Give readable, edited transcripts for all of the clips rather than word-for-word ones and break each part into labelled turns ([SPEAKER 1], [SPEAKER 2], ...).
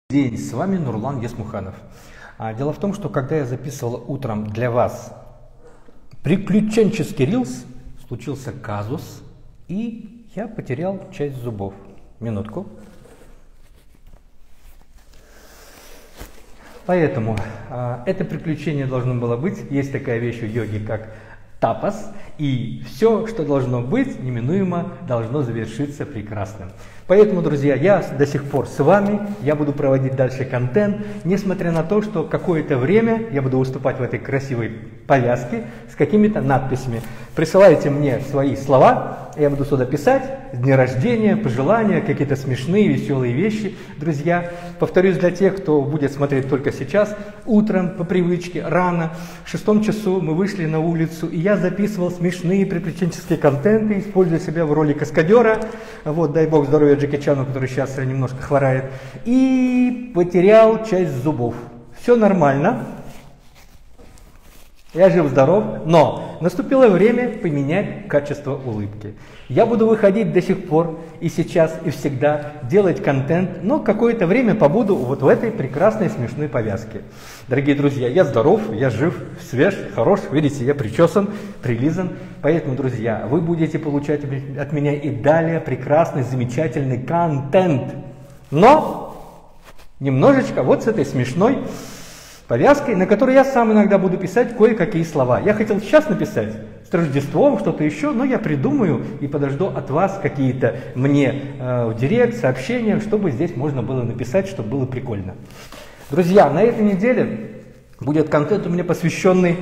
[SPEAKER 1] День, с вами Нурлан Есмуханов. Дело в том, что когда я записывал утром для вас приключенческий рилс, случился казус, и я потерял часть зубов. Минутку. Поэтому это приключение должно было быть. Есть такая вещь в йоге, как тапас, и все, что должно быть, неминуемо должно завершиться прекрасным. Поэтому, друзья, я до сих пор с вами, я буду проводить дальше контент, несмотря на то, что какое-то время я буду выступать в этой красивой повязке с какими-то надписями. Присылайте мне свои слова, я буду сюда писать, с дня рождения, пожелания, какие-то смешные, веселые вещи. Друзья, повторюсь для тех, кто будет смотреть только сейчас, утром, по привычке, рано, в 6 часу мы вышли на улицу, и я записывал смешные приключенческие контенты, используя себя в роли каскадера. Вот, дай бог здоровья Джеки Чану, который сейчас немножко хворает, и потерял часть зубов. Все нормально, я жив-здоров, но наступило время поменять качество улыбки. Я буду выходить до сих пор, и сейчас, и всегда, делать контент, но какое-то время побуду вот в этой прекрасной смешной повязке. Дорогие друзья, я здоров, я жив, свеж, хорош, видите, я причесан, прилизан. Поэтому, друзья, вы будете получать от меня и далее прекрасный, замечательный контент. Но немножечко вот с этой смешной повязкой, на которой я сам иногда буду писать кое-какие слова. Я хотел сейчас написать с Рождеством, что-то еще, но я придумаю и подожду от вас какие-то мне в директ, сообщения, чтобы здесь можно было написать, чтобы было прикольно. Друзья, на этой неделе будет контент у меня посвященный,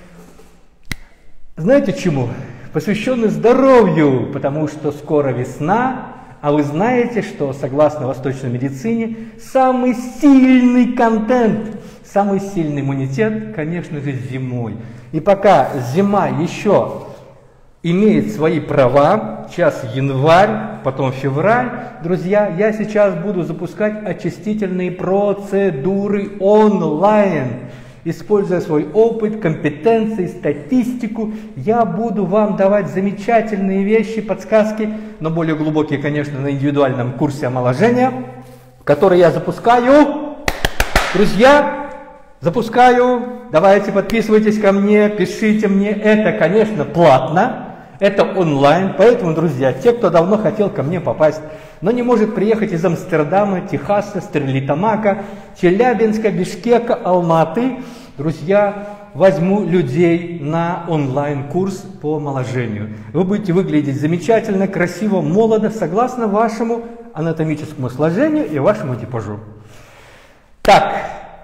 [SPEAKER 1] знаете чему? Посвященный здоровью, потому что скоро весна, а вы знаете, что согласно восточной медицине, самый сильный контент, самый сильный иммунитет, конечно же, зимой. И пока зима еще имеет свои права, сейчас январь, потом февраль, друзья, я сейчас буду запускать очистительные процедуры онлайн. Используя свой опыт, компетенции, статистику, я буду вам давать замечательные вещи, подсказки, но более глубокие, конечно, на индивидуальном курсе омоложения, который я запускаю. Друзья, запускаю, давайте подписывайтесь ко мне, пишите мне, это, конечно, платно. Это онлайн, поэтому, друзья, те, кто давно хотел ко мне попасть, но не может приехать из Амстердама, Техаса, Стерлитамака, Челябинска, Бишкека, Алматы, друзья, возьму людей на онлайн-курс по омоложению. Вы будете выглядеть замечательно, красиво, молодо, согласно вашему анатомическому сложению и вашему типажу. Так,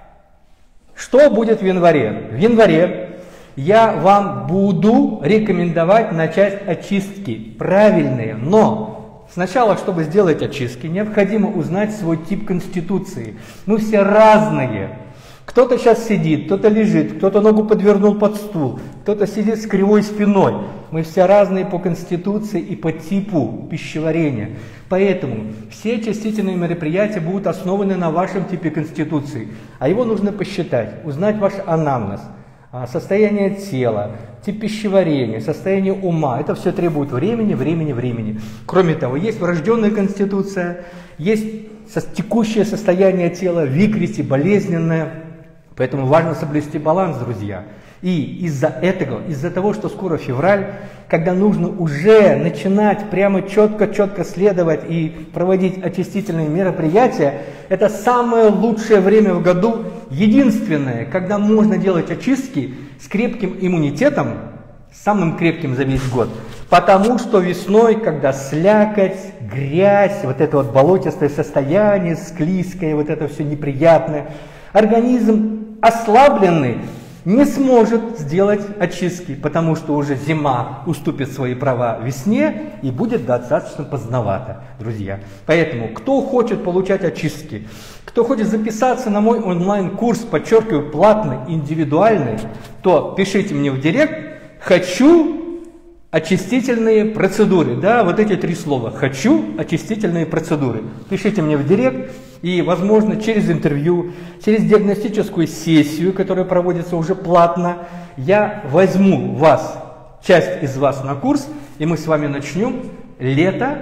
[SPEAKER 1] что будет в январе? В январе я вам буду рекомендовать начать очистки правильные, но сначала, чтобы сделать очистки, необходимо узнать свой тип конституции. Мы все разные. Кто-то сейчас сидит, кто-то лежит, кто-то ногу подвернул под стул, кто-то сидит с кривой спиной. Мы все разные по конституции и по типу пищеварения. Поэтому все очистительные мероприятия будут основаны на вашем типе конституции. А его нужно посчитать, узнать ваш анамнез, состояние тела, тип пищеварения, состояние ума. Это все требует времени. Кроме того, есть врожденная конституция, есть текущее состояние тела, викрити, болезненное. Поэтому важно соблюсти баланс, друзья. И из-за этого, из-за того, что скоро февраль, когда нужно уже начинать прямо четко следовать и проводить очистительные мероприятия, это самое лучшее время в году, единственное, когда можно делать очистки с крепким иммунитетом, самым крепким за весь год. Потому что весной, когда слякоть, грязь, вот это вот болотистое состояние, склизкое, вот это все неприятное, организм ослабленный не сможет сделать очистки, потому что уже зима уступит свои права весне и будет достаточно поздновато, друзья. Поэтому, кто хочет получать очистки, кто хочет записаться на мой онлайн-курс, подчеркиваю, платный, индивидуальный, то пишите мне в директ «Хочу очистительные процедуры». Да, вот эти 3 слова «Хочу очистительные процедуры». Пишите мне в директ. И, возможно, через интервью, через диагностическую сессию, которая проводится уже платно, я возьму вас, часть из вас на курс, и мы с вами начнем лето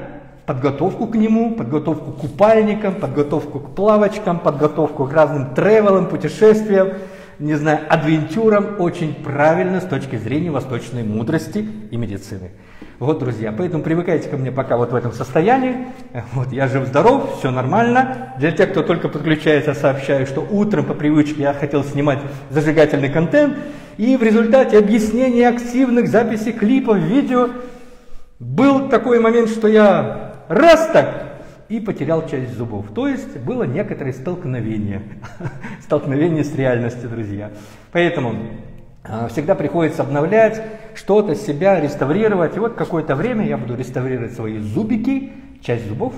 [SPEAKER 1] подготовку к нему, подготовку к купальникам, подготовку к плавочкам, подготовку к разным тревелам, путешествиям, не знаю, адвентюрам, очень правильно с точки зрения восточной мудрости и медицины. Вот, друзья, поэтому привыкайте ко мне пока вот в этом состоянии. Вот, я жив-здоров, все нормально. Для тех, кто только подключается, сообщаю, что утром по привычке я хотел снимать зажигательный контент, и в результате объяснения активных записей клипов, видео, был такой момент, что я раз так и потерял часть зубов. То есть было некоторое столкновение. Столкновение с реальностью, друзья. Поэтому всегда приходится обновлять что-то, себя, реставрировать. И вот какое-то время я буду реставрировать свои зубики, часть зубов,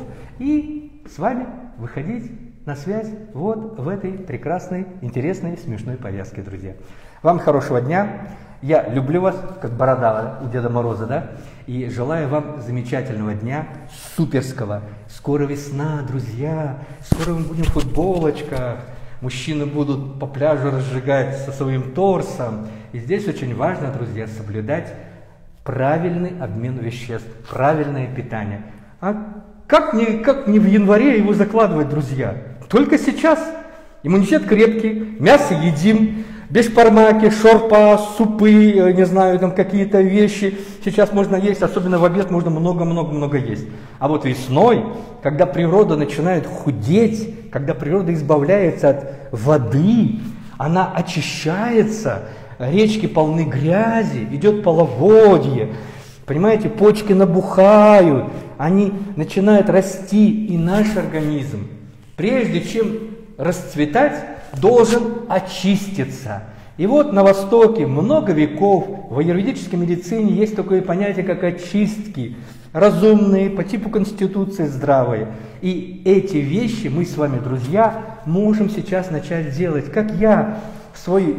[SPEAKER 1] и с вами выходить на связь вот в этой прекрасной, интересной, смешной повязке, друзья. Вам хорошего дня. Я люблю вас, как борода у Деда Мороза, да? И желаю вам замечательного дня, суперского. Скоро весна, друзья. Скоро мы будем в футболочках. Мужчины будут по пляжу разжигать со своим торсом. И здесь очень важно, друзья, соблюдать правильный обмен веществ, правильное питание. А как не в январе его закладывать, друзья? Только сейчас. Иммунитет крепкий, мясо едим, бешпармаки, шорпа, супы, не знаю, там какие-то вещи. Сейчас можно есть, особенно в обед можно много-много-много есть. А вот весной, когда природа начинает худеть, когда природа избавляется от воды, она очищается, речки полны грязи, идет половодье, понимаете, почки набухают, они начинают расти, и наш организм, прежде чем расцветать, должен очиститься. И вот на Востоке много веков в аюрведической медицине есть такое понятие, как очистки, разумные, по типу Конституции, здравые. И эти вещи мы с вами, друзья, можем сейчас начать делать. Как я в свои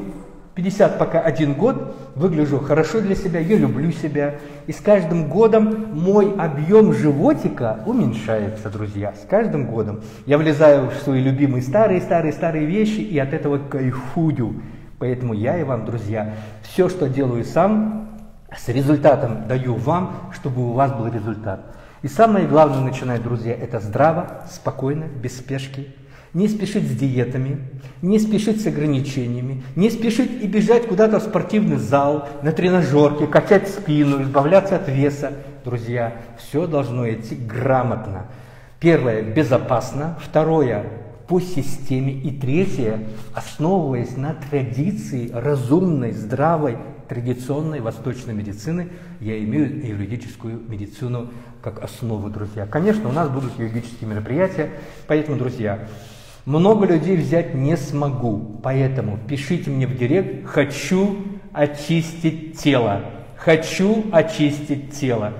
[SPEAKER 1] 50 пока 1 год выгляжу хорошо для себя, я люблю себя. И с каждым годом мой объем животика уменьшается, друзья. С каждым годом я влезаю в свои любимые старые вещи и от этого кайфую. Поэтому я и вам, друзья, все, что делаю сам, с результатом даю вам, чтобы у вас был результат. И самое главное начинать, друзья, это здраво, спокойно, без спешки. Не спешить с диетами, не спешить с ограничениями, не спешить и бежать куда-то в спортивный зал, на тренажерке, качать спину, избавляться от веса. Друзья, все должно идти грамотно. Первое – безопасно. Второе – по системе. И третье – основываясь на традиции разумной, здравой, традиционной восточной медицины. Я имею юридическую медицину как основу, друзья. Конечно, у нас будут юридические мероприятия, поэтому, друзья, много людей взять не смогу, поэтому пишите мне в директ: хочу очистить тело, хочу очистить тело.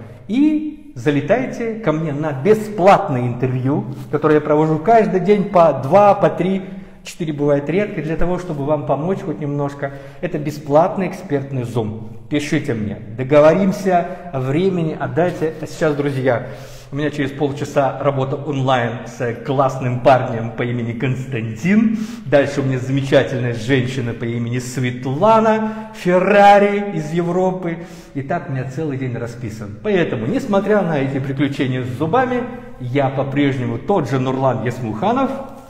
[SPEAKER 1] И залетайте ко мне на бесплатное интервью, которое я провожу каждый день по 2, по 3, 4 бывает редко, для того, чтобы вам помочь хоть немножко. Это бесплатный экспертный Zoom. Пишите мне, договоримся о времени, о дате. А сейчас, друзья, у меня через полчаса работа онлайн с классным парнем по имени Константин. Дальше у меня замечательная женщина по имени Светлана Феррари из Европы. И так у меня целый день расписан. Поэтому, несмотря на эти приключения с зубами, я по-прежнему тот же Нурлан Ясмуханов.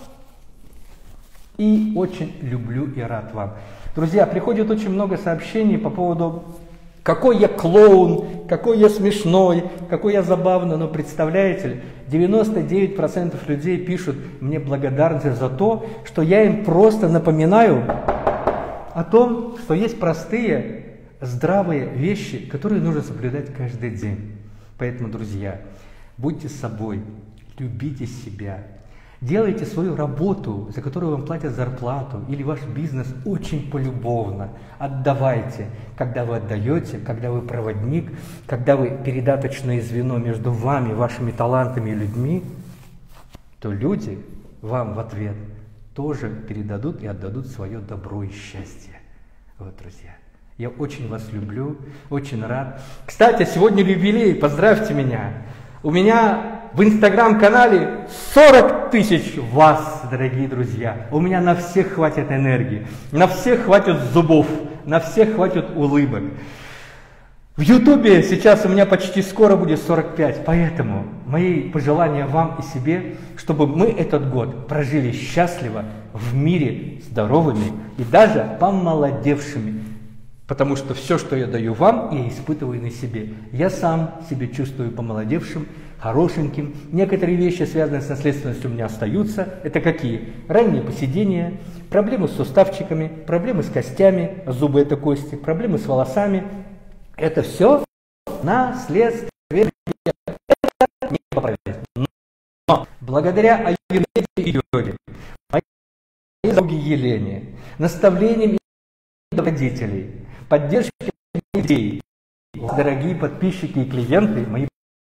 [SPEAKER 1] И очень люблю и рад вам. Друзья, приходит очень много сообщений по поводу: какой я клоун, какой я смешной, какой я забавный. Но представляете, 99% людей пишут мне благодарность за то, что я им просто напоминаю о том, что есть простые, здравые вещи, которые нужно соблюдать каждый день. Поэтому, друзья, будьте собой, любите себя. Делайте свою работу, за которую вам платят зарплату, или ваш бизнес очень полюбовно. Отдавайте. Когда вы отдаете, когда вы проводник, когда вы передаточное звено между вами, вашими талантами и людьми, то люди вам в ответ тоже передадут и отдадут свое добро и счастье. Вот, друзья. Я очень вас люблю, очень рад. Кстати, сегодня юбилей, поздравьте меня. У меня в инстаграм-канале 40 тысяч вас, дорогие друзья. У меня на всех хватит энергии, на всех хватит зубов, на всех хватит улыбок. В Ютубе сейчас у меня почти скоро будет 45, поэтому мои пожелания вам и себе, чтобы мы этот год прожили счастливо, в мире, здоровыми и даже помолодевшими. Потому что все, что я даю вам, я испытываю на себе. Я сам себя чувствую помолодевшим, хорошеньким. Некоторые вещи, связанные с наследственностью, у меня остаются. Это какие? Ранние поседения, проблемы с суставчиками, проблемы с костями, зубы это кости, проблемы с волосами. Это все наследство. Это не поправить. Но благодаря аюрведе и йоге, моей подруге Елене, наставлениям родителей, поддержке детей, дорогие подписчики и клиенты, мои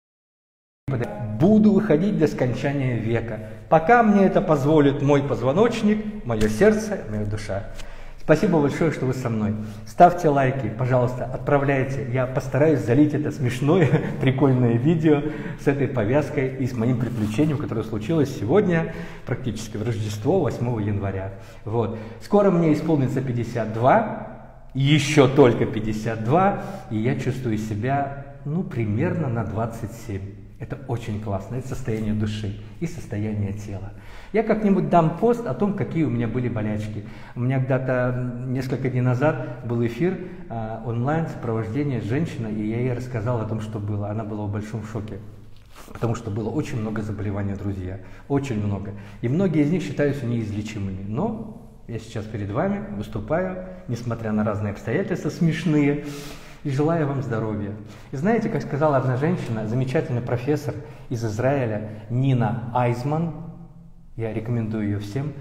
[SPEAKER 1] буду выходить до скончания века, пока мне это позволит мой позвоночник, мое сердце, моя душа. Спасибо большое, что вы со мной. Ставьте лайки, пожалуйста, отправляйте. Я постараюсь залить это смешное, прикольное видео с этой повязкой и с моим приключением, которое случилось сегодня, практически в Рождество, 8 января. Вот. Скоро мне исполнится 52, еще только 52, и я чувствую себя, примерно на 27. Это очень классно, это состояние души и состояние тела. Я как-нибудь дам пост о том, какие у меня были болячки. У меня когда-то несколько дней назад был эфир онлайн сопровождение женщины, и я ей рассказал о том, что было. Она была в большом шоке, потому что было очень много заболеваний, друзья, очень много. И многие из них считаются неизлечимыми. Но я сейчас перед вами выступаю, несмотря на разные обстоятельства смешные, и желаю вам здоровья. И знаете, как сказала одна женщина, замечательный профессор из Израиля, Нина Айзман, я рекомендую ее всем,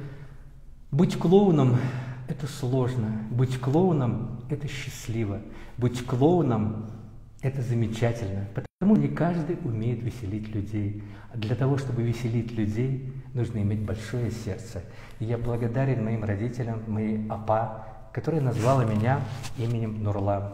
[SPEAKER 1] быть клоуном – это сложно, быть клоуном – это счастливо, быть клоуном – это замечательно, потому что не каждый умеет веселить людей. А для того, чтобы веселить людей, нужно иметь большое сердце. И я благодарен моим родителям, моей апа, которая назвала меня именем Нурлан.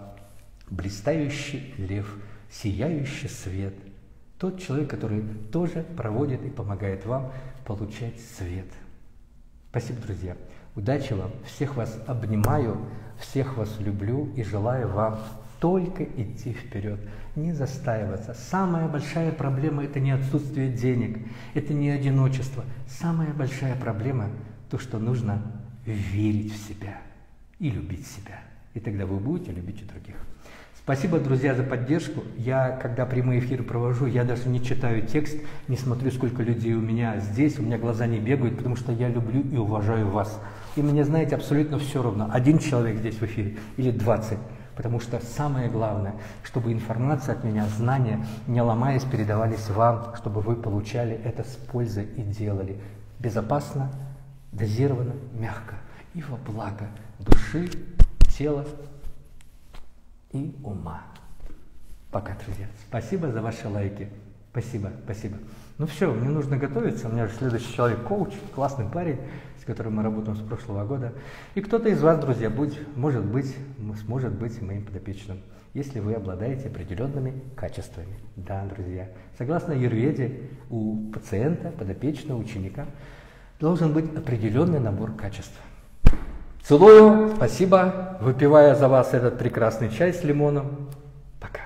[SPEAKER 1] Блистающий лев, сияющий свет. Тот человек, который тоже проводит и помогает вам получать свет. Спасибо, друзья. Удачи вам. Всех вас обнимаю, всех вас люблю и желаю вам только идти вперед, не застаиваться. Самая большая проблема – это не отсутствие денег, это не одиночество. Самая большая проблема – то, что нужно верить в себя и любить себя. И тогда вы будете любить и других. Спасибо, друзья, за поддержку. Я, когда прямые эфиры провожу, я даже не читаю текст, не смотрю, сколько людей у меня здесь, у меня глаза не бегают, потому что я люблю и уважаю вас. И мне, знаете, абсолютно все равно, 1 человек здесь в эфире или 20. Потому что самое главное, чтобы информация от меня, знания, не ломаясь, передавались вам, чтобы вы получали это с пользой и делали безопасно, дозированно, мягко и во благо души, тела и ума. Пока, друзья. Спасибо за ваши лайки. Спасибо, спасибо. Ну все, мне нужно готовиться. У меня же следующий человек коуч, классный парень, с которым мы работаем с прошлого года. И кто-то из вас, друзья, сможет быть моим подопечным, если вы обладаете определенными качествами. Да, друзья. Согласно аюрведе, у пациента, подопечного, ученика должен быть определенный набор качеств. Целую, спасибо, выпивая за вас этот прекрасный чай с лимоном. Пока.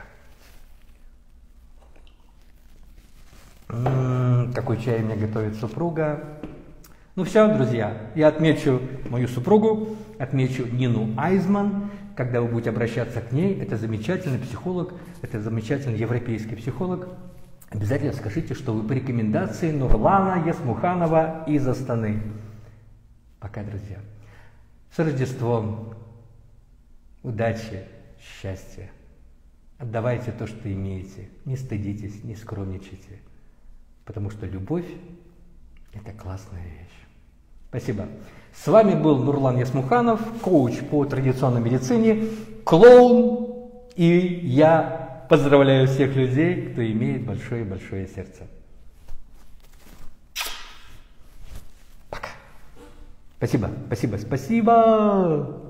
[SPEAKER 1] Какой чай мне готовит супруга. Ну все, друзья, я отмечу мою супругу, отмечу Нину Айзман. Когда вы будете обращаться к ней, это замечательный психолог, это замечательный европейский психолог. Обязательно скажите, что вы по рекомендации Нурлана Ясмуханова из Астаны. Пока, друзья. С Рождеством, удачи, счастья. Отдавайте то, что имеете. Не стыдитесь, не скромничайте. Потому что любовь – это классная вещь. Спасибо. С вами был Нурлан Ясмуханов, коуч по традиционной медицине, клоун. И я поздравляю всех людей, кто имеет большое-большое сердце. Спасибо, спасибо, спасибо.